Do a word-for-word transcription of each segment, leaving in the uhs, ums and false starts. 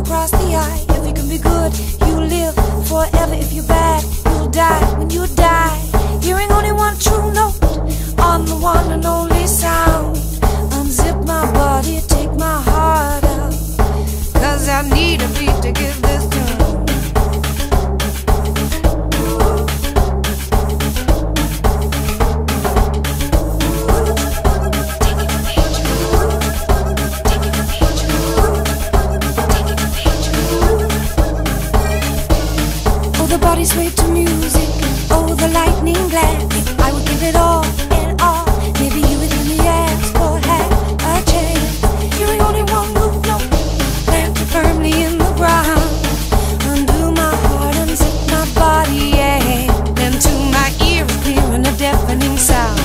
across the eye. If you can be good, you live forever. If you're bad, you'll die. When you die, hearing only one true note on the one and only sound. Unzip my body, take my heart out, 'cause I need a beat to give this tune. Body sway to music, oh the lightning glad. I would give it all and all. Maybe you would hear me ask for half a chance. Hearing only one move, no, planted firmly in the ground. Undo my heart, unzip my body, yeah. Then to my ear, clearing a deafening sound.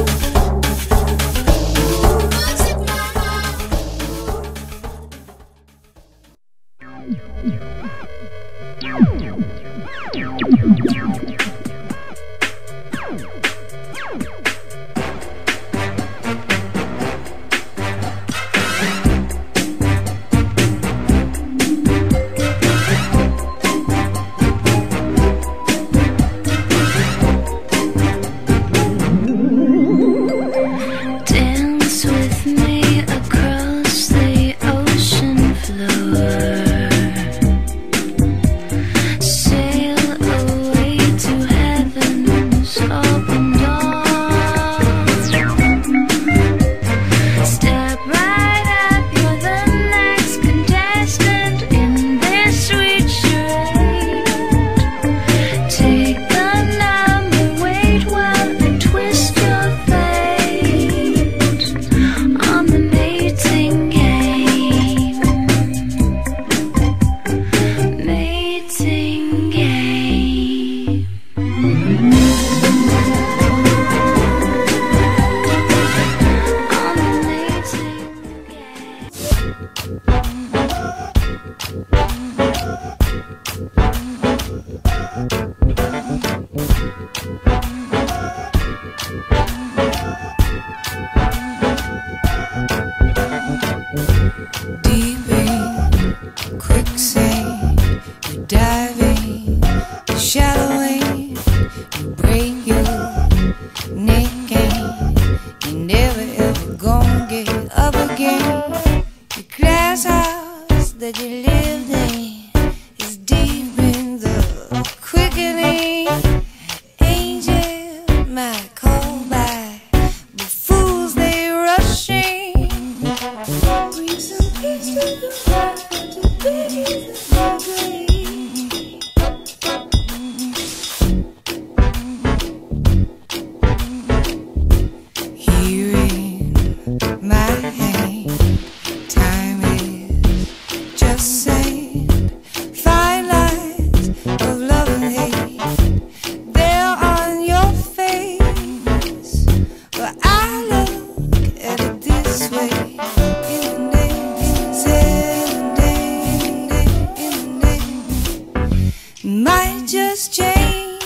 Might just change.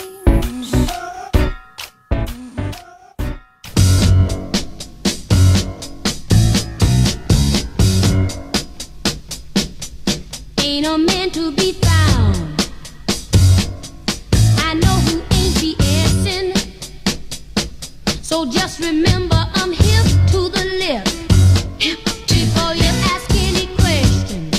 Ain't no man to be found. I know who ain't BSing. So just remember I'm hip to the lip. Hip to Before you ask any questions,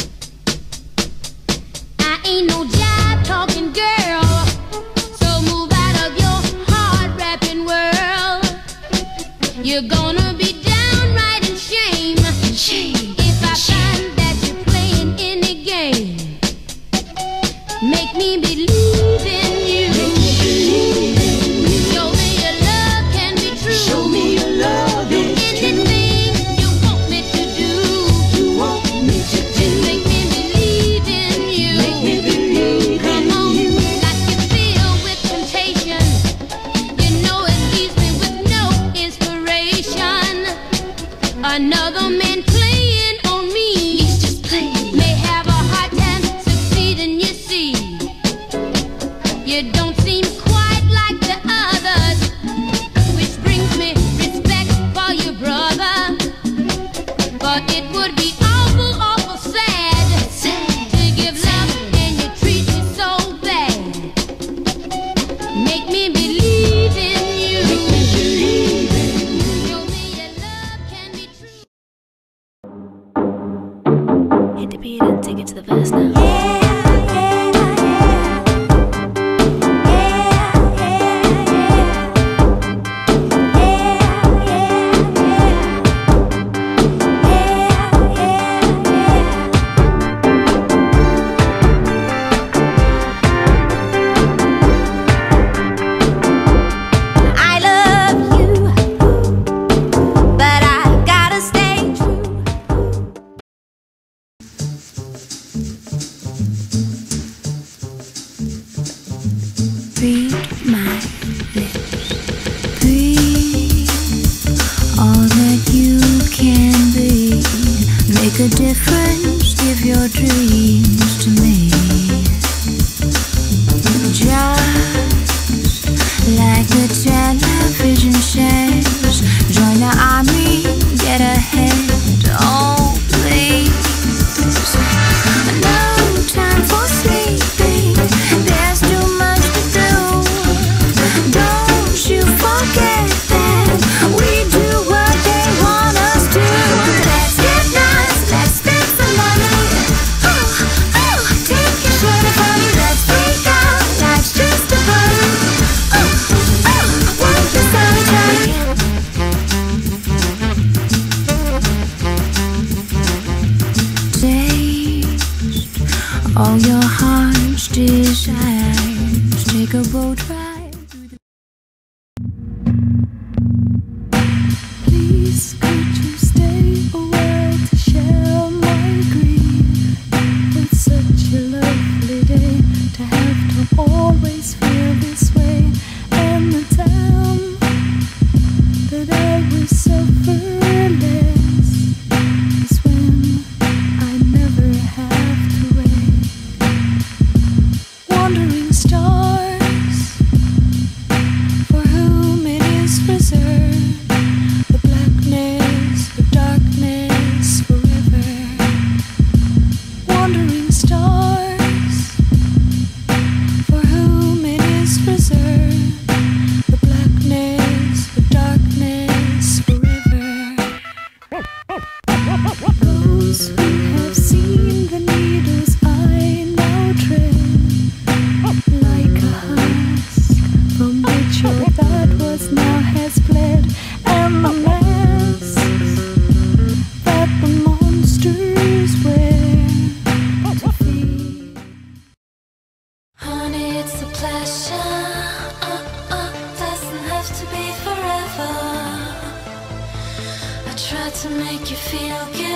I ain't no jive talking girl. So move out of your hard rapping world. You're gonna be downright in shame. Shame. If I find that you're playing any game, make me believe in you. Show me your love can be true. Show me your love Do is true. anything you want me to do. You want me to do. Make me believe in you. Make me believe Come in on, you. like you feel with temptation. You know it leaves me with no inspiration. Take it to the verse now. Yeah. Read my lips, breathe all that you can be. Make a difference, give your dreams to me. Just like the television says, join the army, get ahead, oh please. No time for sleeping, there's too much to do. Don't you forget that we do what they want us to. Let's get nice, let's spend some money. Ooh, ooh, take your shirt off, honey, let's freak out. Life's just a party. Ooh, ooh, won't you sorry, Charlie? Taste all your heart's desires. Take a boat ride through the. Please could you stay a while to share my grief? It's such a lovely day to have to always feel this way. And the time that I will suffer less is when I never have to wait. Wandering stars, for whom it is reserved, the blackness, the darkness forever. Wandering stars, for whom it is reserved, the blackness, the darkness forever. Those who have seen the needles I now tread, like a husk from which your thought was now has fled, and the masks that the monsters wear to feed. Honey, it's a pleasure. Uh, uh, doesn't have to be forever. I tried to make you feel good.